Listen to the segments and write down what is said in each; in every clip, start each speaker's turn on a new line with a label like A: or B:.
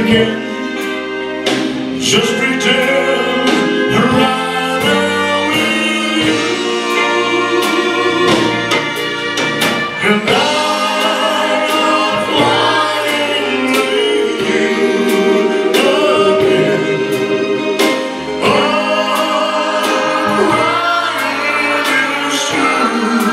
A: again. Just pretend right now with you, and I'm flying with you again. Oh, crying is true.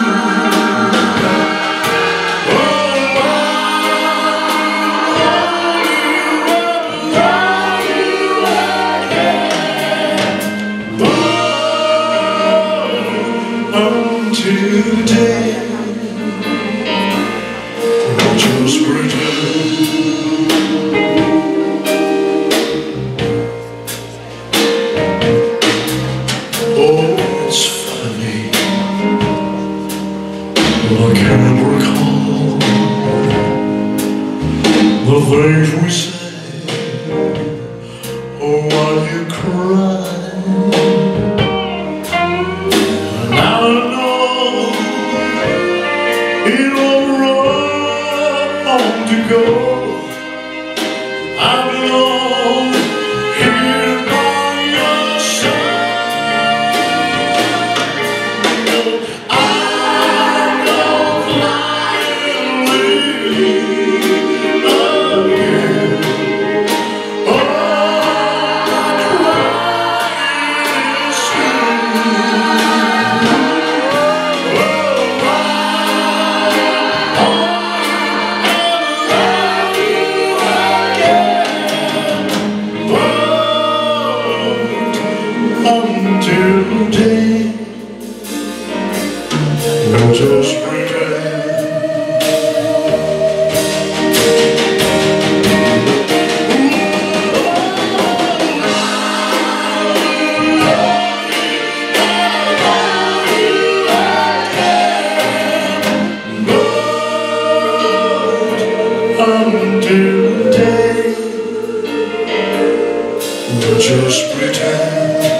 A: Today, I'll just pretend. Oh, it's funny, but I can't recall the things we say. Oh, why you cry? Now I know it all wrong to go. I belong here by your side. I'm not lying with you again. Oh, crying is until today, we'll just pretend. Until today, we'll just pretend.